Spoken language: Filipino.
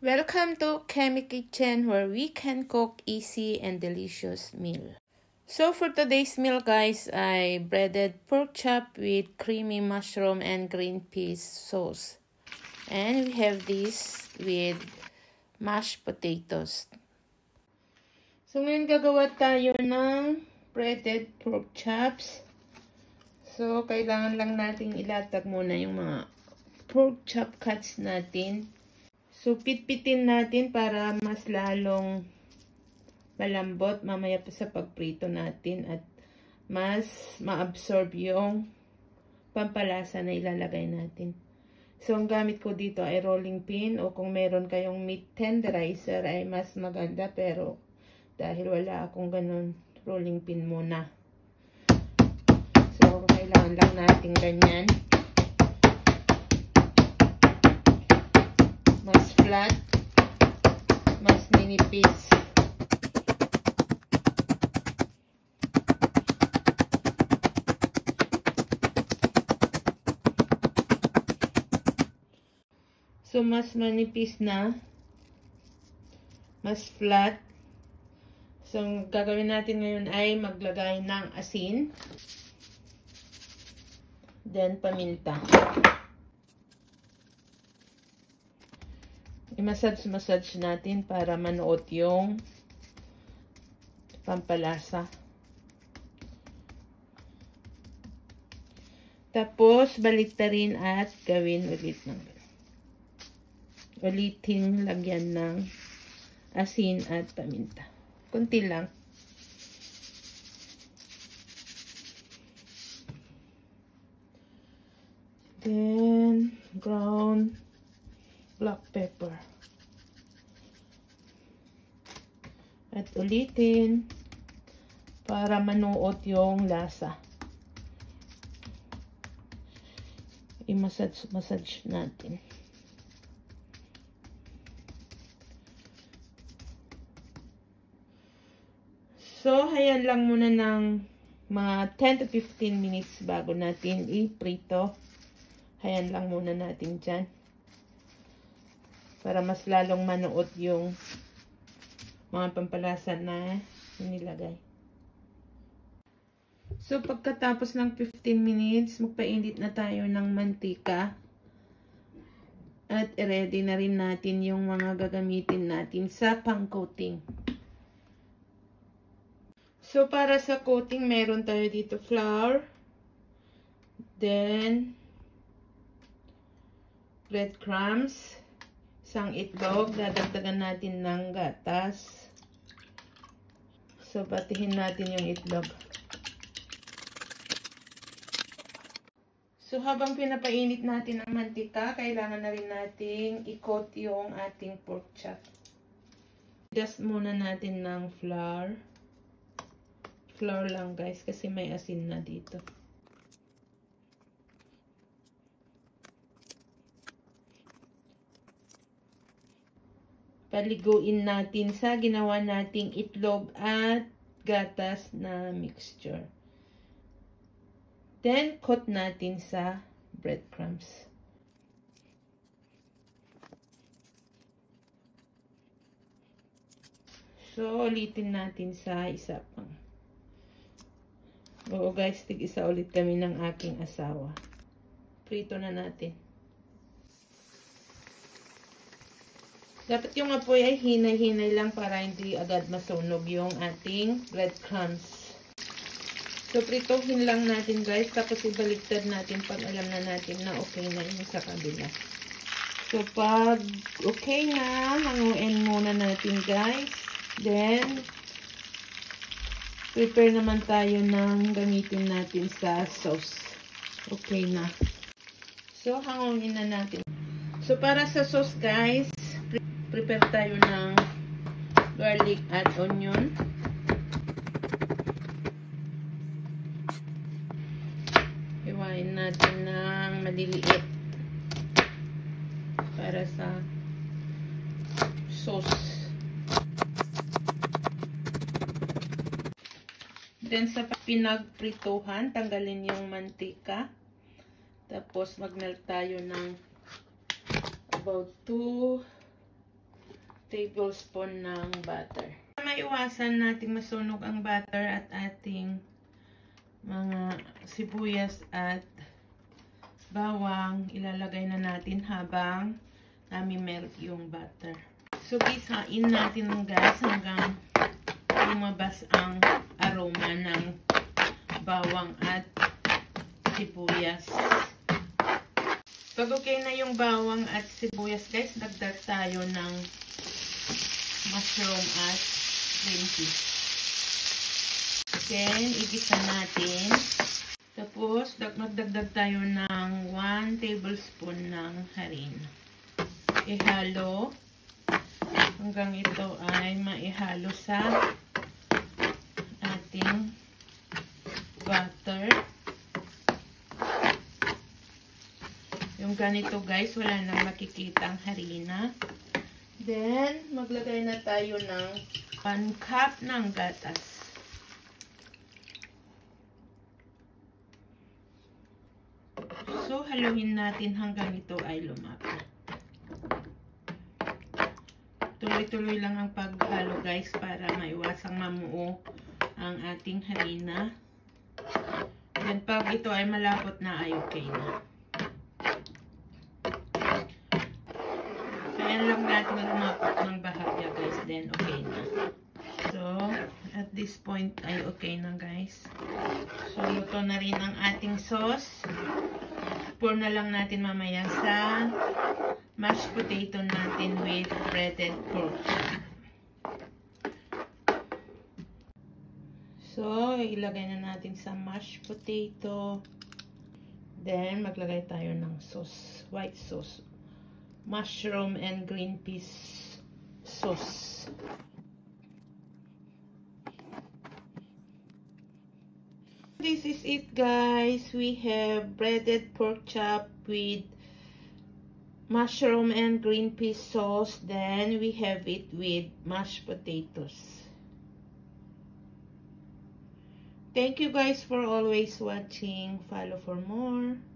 Welcome to Kemi Kitchen, where we can cook easy and delicious meal. So for today's meal guys, I breaded pork chop with creamy mushroom and green peas sauce. And we have this with mashed potatoes. So ngayon gagawa tayo ng breaded pork chops. So kailangan lang nating ilatag muna yung mga pork chop cuts natin. So, pitpitin natin para mas lalong malambot mamaya pa sa pagprito natin at mas ma-absorb yung pampalasa na ilalagay natin. So, ang gamit ko dito ay rolling pin o kung meron kayong meat tenderizer ay mas maganda pero dahil wala akong ganun, rolling pin muna. So, kailangan lang natin ganyan. Mas flat, mas ninipis. So, mas manipis na, mas flat. So, ang gagawin natin ngayon ay maglagay ng asin, then paminta. I-massage natin para manuot yung pampalasa. Tapos, baliktarin at gawin ulit ng ulitin lagyan ng asin at paminta. Kunti lang. Then, ground black pepper. At ulitin para manuot yung lasa. I-massage natin. So, hayan lang muna ng mga 10 to 15 minutes bago natin i-prito. Hayan lang muna natin dyan. Para mas lalong manuot yung mga pampalasa na nilagay. So, pagkatapos ng 15 minutes, magpainit na tayo ng mantika. At i-ready na rin natin yung mga gagamitin natin sa pang-coating. So, para sa coating, meron tayo dito flour. Then, breadcrumbs. Isang itlog, dadagdagan natin ng gatas. So, batihin natin yung itlog. So, habang pinapainit natin ang mantika, kailangan na rin nating i-coat yung ating pork chop. Dust muna natin ng flour. Flour lang guys, kasi may asin na dito. Paliguin natin sa ginawa nating itlog at gatas na mixture. Then, coat natin sa breadcrumbs. So, ulitin natin sa isa pang. Oo guys, tig-isa ulit kami ng aking asawa. Prito na natin. Dapat yung apoy ay hinay-hinay lang para hindi agad masunog yung ating breadcrumbs. So, prituhin lang natin guys. Tapos ibaliktad natin pag alam na natin na okay na yung sa kabila. So, pag okay na, hanguin muna natin guys. Then, prepare naman tayo ng gamitin natin sa sauce. Okay na. So, hanguin na natin. So, para sa sauce guys, prepare tayo ng garlic at onion. Iwain natin ng maliliit para sa sauce. Then sa pinagprituhan, tanggalin yung mantika. Tapos mag-melt tayo ng about 2 tablespoon ng butter. Maiwasan nating masunog ang butter at ating mga sibuyas at bawang, ilalagay na natin habang nami-melt yung butter. So, gisain natin ng gas hanggang lumabas ang aroma ng bawang at sibuyas. Pag okay na yung bawang at sibuyas, guys, dagdag tayo ng mushroom at green peas. Then, igisa natin. Tapos, magdagdag tayo ng 1 tablespoon ng harina. Ihalo hanggang ito ay maihalo sa ating butter. Yung ganito, guys, wala nang makikitang harina. Then, maglagay na tayo ng 1 cup ng gatas. So, haluin natin hanggang ito ay lumapit. Tuloy-tuloy lang ang paghalo, guys, para maiwasang mamuo ang ating harina. Then, pag ito ay malapot na, ay okay na. Kaya lang natin lumapot ng bahagya, guys, then okay na. So, at this point ay okay na, guys. So, luto na rin ang ating sauce. Pour na lang natin mamaya sa mashed potato natin with breaded pork. So, ilagay na natin sa mashed potato. Then, maglagay tayo ng sauce, white sauce. Mushroom and green peas sauce. This is it, guys. We have breaded pork chop with mushroom and green peas sauce. Then we have it with mashed potatoes. Thank you, guys, for always watching. Follow for more.